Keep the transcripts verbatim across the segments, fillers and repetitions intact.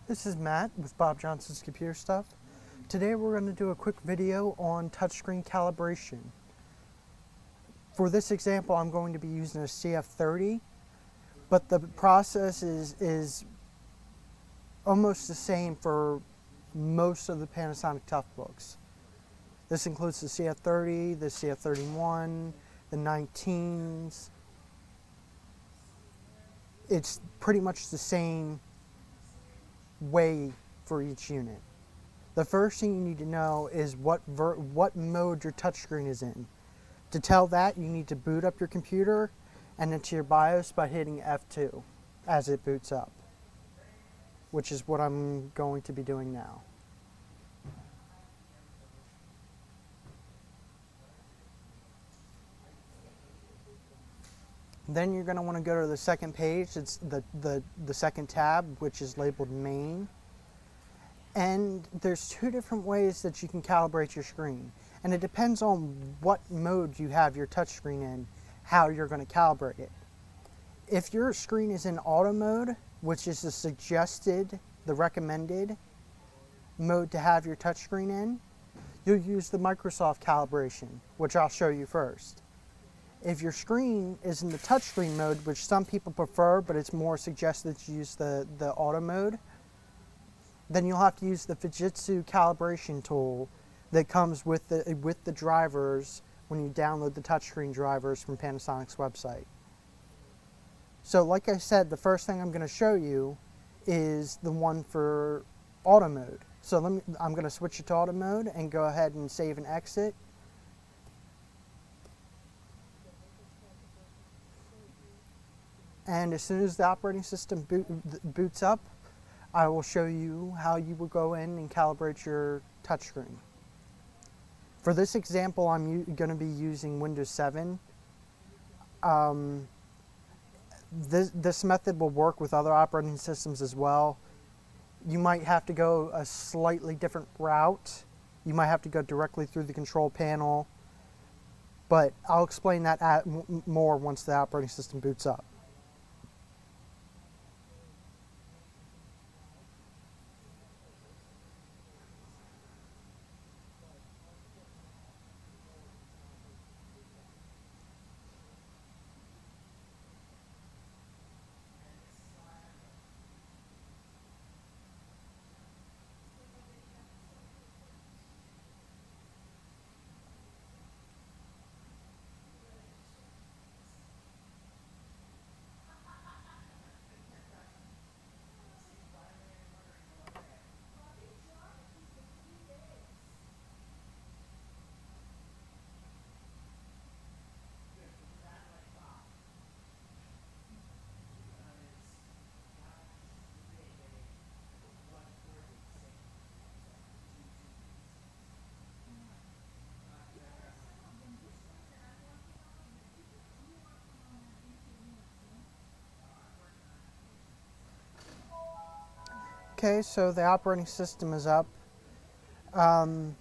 This is Matt with Bob Johnson's Computer Stuff. Today we're going to do a quick video on touchscreen calibration. For this example, I'm going to be using a C F thirty, but the process is, is almost the same for most of the Panasonic Toughbooks. This includes the C F thirty, the C F thirty-one, the nineteens. It's pretty much the same way for each unit. The first thing you need to know is what ver what mode your touchscreen is in. To tell that, you need to boot up your computer and into your BIOS by hitting F two as it boots up, which is what I'm going to be doing now. Then you're going to want to go to the second page. It's the, the, the second tab, which is labeled Main. And there's two different ways that you can calibrate your screen. And it depends on what mode you have your touchscreen in, how you're going to calibrate it. If your screen is in auto mode, which is the suggested, the recommended mode to have your touchscreen in, you'll use the Microsoft calibration, which I'll show you first. If your screen is in the touchscreen mode, which some people prefer, but it's more suggested to use the, the auto mode, then you'll have to use the Fujitsu calibration tool that comes with the, with the drivers when you download the touchscreen drivers from Panasonic's website. So like I said, the first thing I'm going to show you is the one for auto mode. So let me, I'm going to switch it to auto mode and go ahead and save and exit. And as soon as the operating system boot, boots up, I will show you how you will go in and calibrate your touchscreen. For this example, I'm going to be using Windows seven. Um, this, this method will work with other operating systems as well. You might have to go a slightly different route. You might have to go directly through the control panel, but I'll explain that at more once the operating system boots up. Okay, so the operating system is up. Um,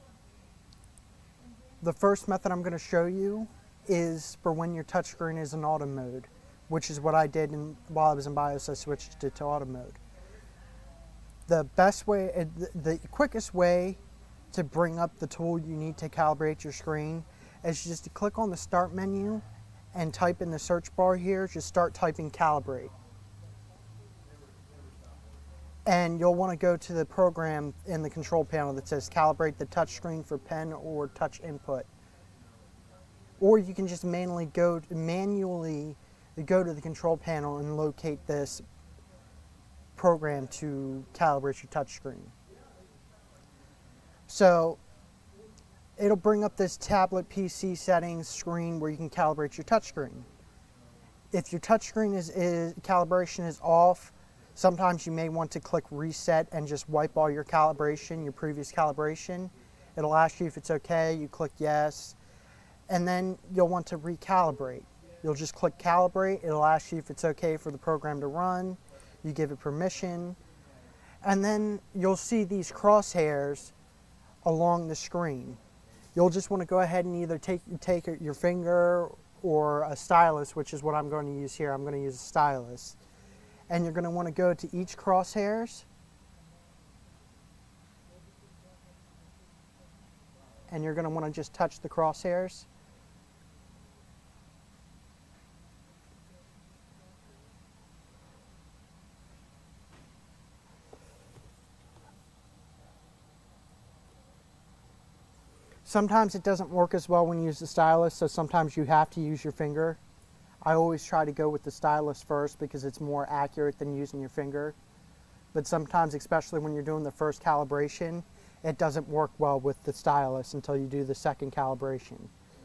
the first method I'm going to show you is for when your touchscreen is in auto mode, which is what I did in, while I was in BIOS. I switched it to auto mode. The best way, the quickest way to bring up the tool you need to calibrate your screen is just to click on the Start menu and type in the search bar here, just start typing Calibrate. And you'll want to go to the program in the control panel that says Calibrate the touchscreen for pen or touch input. Or you can just manually go, manually go to the control panel and locate this program to calibrate your touchscreen. So it'll bring up this tablet P C settings screen where you can calibrate your touchscreen. If your touchscreen is, is calibration is off, sometimes you may want to click reset and just wipe all your calibration, your previous calibration. It'll ask you if it's okay, you click yes, and then you'll want to recalibrate. You'll just click calibrate, it'll ask you if it's okay for the program to run, you give it permission, and then you'll see these crosshairs along the screen. You'll just want to go ahead and either take, take your finger or a stylus, which is what I'm going to use here. I'm going to use a stylus. And you're going to want to go to each crosshairs and you're going to want to just touch the crosshairs. Sometimes it doesn't work as well when you use the stylus, so sometimes you have to use your finger. I always try to go with the stylus first because it's more accurate than using your finger. But sometimes, especially when you're doing the first calibration, it doesn't work well with the stylus until you do the second calibration.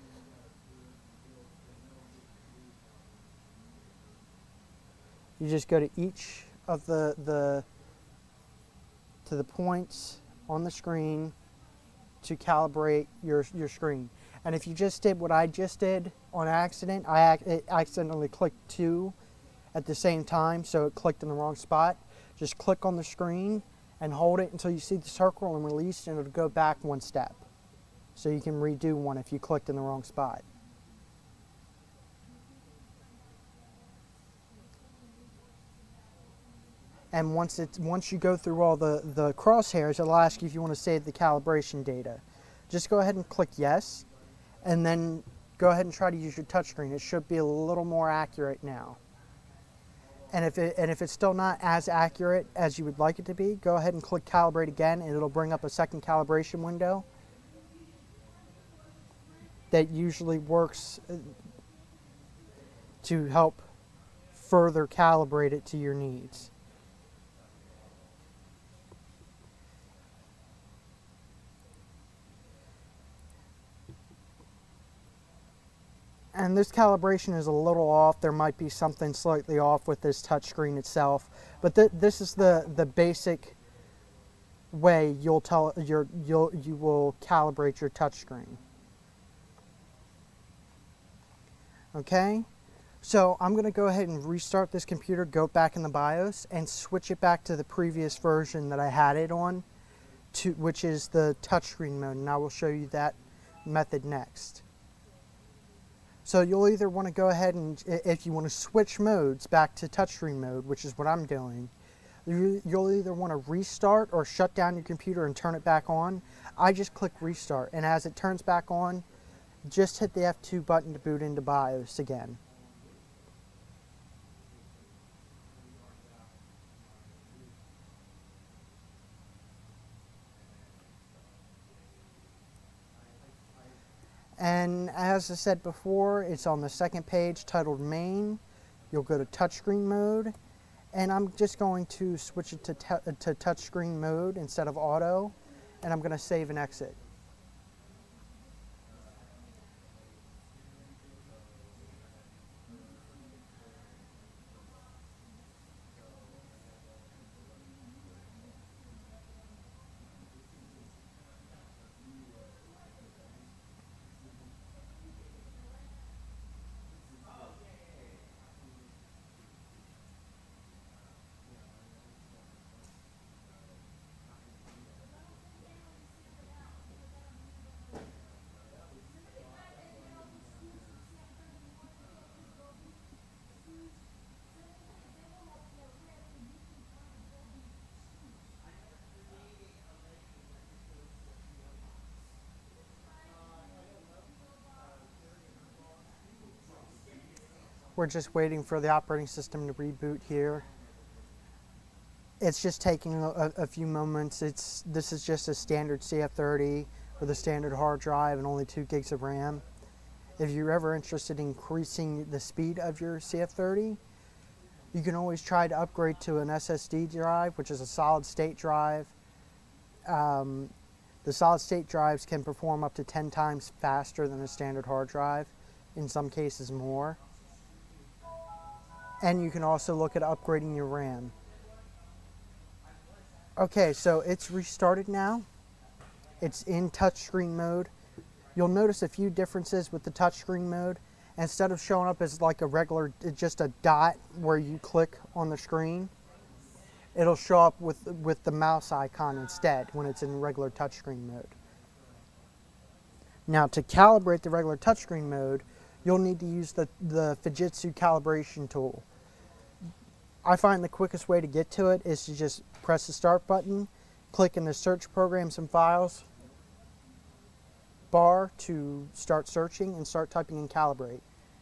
You just go to each of the, the to the points on the screen to calibrate your, your screen. And if you just did what I just did on accident, I ac accidentally clicked two at the same time, so it clicked in the wrong spot. Just click on the screen and hold it until you see the circle and release, and it'll go back one step. So you can redo one if you clicked in the wrong spot. And once it's once you go through all the, the crosshairs, it'll ask you if you want to save the calibration data. Just go ahead and click yes, and then go ahead and try to use your touchscreen. It should be a little more accurate now. And if, it, and if it's still not as accurate as you would like it to be, go ahead and click Calibrate again, and it'll bring up a second calibration window that usually works to help further calibrate it to your needs. And this calibration is a little off. There might be something slightly off with this touchscreen itself, but th this is the the basic way you'll tell your you'll you will calibrate your touchscreen. Okay, so I'm going to go ahead and restart this computer, go back in the BIOS, and switch it back to the previous version that I had it on, to which is the touchscreen mode, and I will show you that method next. So you'll either want to go ahead and, if you want to switch modes back to touchscreen mode, which is what I'm doing, you'll either want to restart or shut down your computer and turn it back on. I just click restart, and as it turns back on, just hit the F two button to boot into BIOS again. And as I said before, it's on the second page titled Main. You'll go to touchscreen mode, and I'm just going to switch it to, to touchscreen mode instead of auto, and I'm going to save and exit. We're just waiting for the operating system to reboot here. It's just taking a, a few moments. It's This is just a standard C F thirty with a standard hard drive and only two gigs of RAM. If you're ever interested in increasing the speed of your C F thirty, you can always try to upgrade to an S S D drive, which is a solid state drive. Um, the solid state drives can perform up to ten times faster than a standard hard drive, in some cases more. And you can also look at upgrading your RAM. Okay, so it's restarted now. It's in touchscreen mode. You'll notice a few differences with the touchscreen mode. Instead of showing up as like a regular, just a dot where you click on the screen, it'll show up with, with the mouse icon instead when it's in regular touchscreen mode. Now, to calibrate the regular touchscreen mode, you'll need to use the, the Fujitsu calibration tool. I find the quickest way to get to it is to just press the start button, click in the search programs and files, bar to start searching and start typing in Calibrate.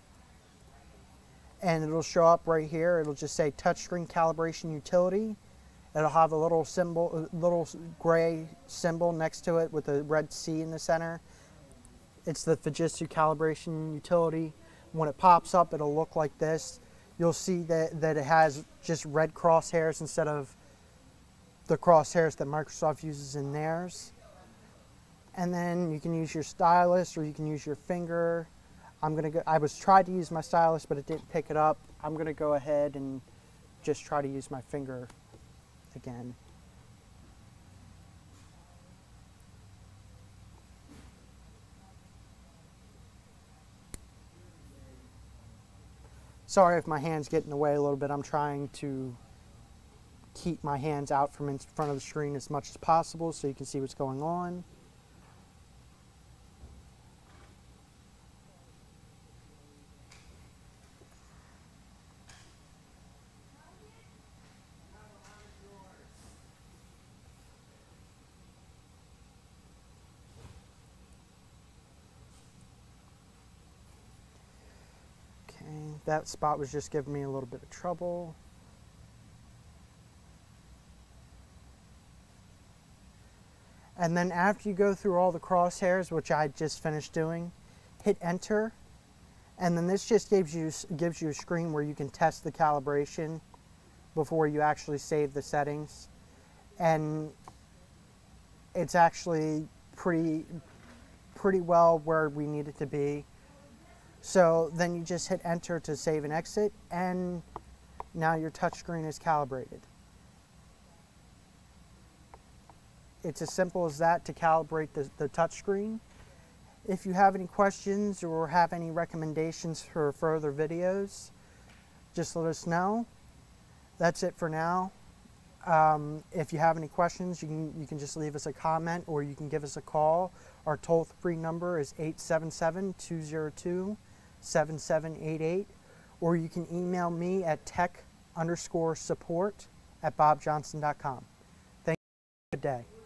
And it'll show up right here. It'll just say touchscreen calibration utility. It'll have a little symbol, a little gray symbol next to it with a red C in the center. It's the Fujitsu calibration utility. When it pops up, it'll look like this. You'll see that, that it has just red crosshairs instead of the crosshairs that Microsoft uses in theirs. And then you can use your stylus or you can use your finger. I'm gonna go, I was tried to use my stylus, but it didn't pick it up. I'm gonna go ahead and just try to use my finger again. Sorry if my hands get in the way a little bit. I'm trying to keep my hands out from in front of the screen as much as possible so you can see what's going on. That spot was just giving me a little bit of trouble. And then after you go through all the crosshairs, which I just finished doing, hit enter. And then this just gives you, gives you a screen where you can test the calibration before you actually save the settings. And it's actually pretty, pretty well where we need it to be. So then you just hit enter to save and exit, and now your touchscreen is calibrated. It's as simple as that to calibrate the, the touchscreen. If you have any questions or have any recommendations for further videos, just let us know. That's it for now. Um, if you have any questions, you can, you can just leave us a comment or you can give us a call. Our toll-free number is eight seven seven, two zero two, seven seven eight eight, or you can email me at tech underscore support at bob johnson dot com. Thank you. Good day.